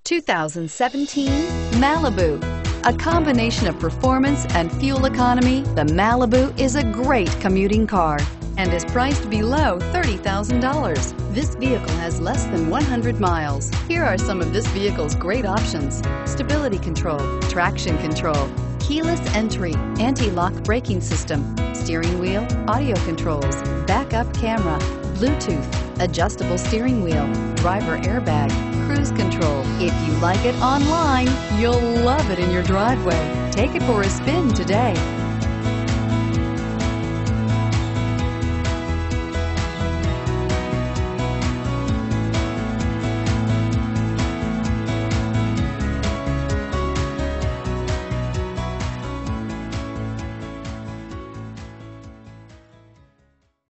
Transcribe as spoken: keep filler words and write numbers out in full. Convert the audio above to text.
two thousand seventeen Malibu. A combination of performance and fuel economy, the Malibu is a great commuting car and is priced below thirty thousand dollars. This vehicle has less than one hundred miles. Here are some of this vehicle's great options: stability control, traction control, keyless entry, anti-lock braking system, steering wheel audio controls, backup camera, Bluetooth, adjustable steering wheel, driver airbag, cruise control. If you like it online, you'll love it in your driveway. Take it for a spin today.